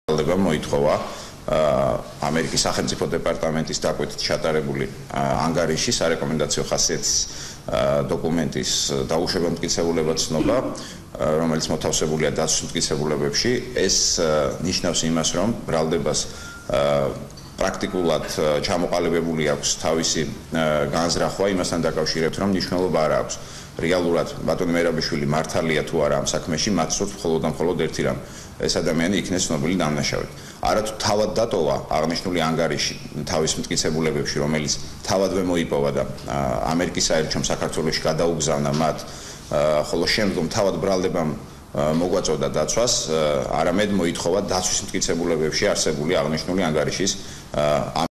მოითხოვა ამერიკის სახელმწიფო დეპარტამენტის დაკვეთით ჩატარებული ანგარიში სარეკომენდაციო ხასიათის დოკუმენტის დაუშვება მტკიცებულება ცნობა, რომელიც მოთავსებულია დაცვის მტკიცებულებებში. ეს ნიშნავს იმას, რომ ბრალდებას პრაქტიკულად ჩამოყალიბებული აქვს თავისი განზრახვა იმასთან დაკავშირებით, რომ მნიშვნელობა არ აქვს. რეალურად ბატონი მერაბიშვილი მართალია თუ არა ამ საქმეში, მათ სურს მხოლოდ და მხოლოდ ერთი რამ, ეს ადამიანი იქნეს ცნობილი დამნაშავედ. არათუ თავად დატოვა აღნიშნული ანგარიში თავის მტკიცებულებებში, რომელიც თავადვე მოიპოვა და ამერიკის საელჩომ საქართველოში გადაუგზავნა მათ, ხოლო შემდგომ თავად ბრალდებამ მოგვაწოდა დაცვას, არამედ მოითხოვა დაცვის მტკიცებულებებში არსებული აღნიშნული ანგარიშის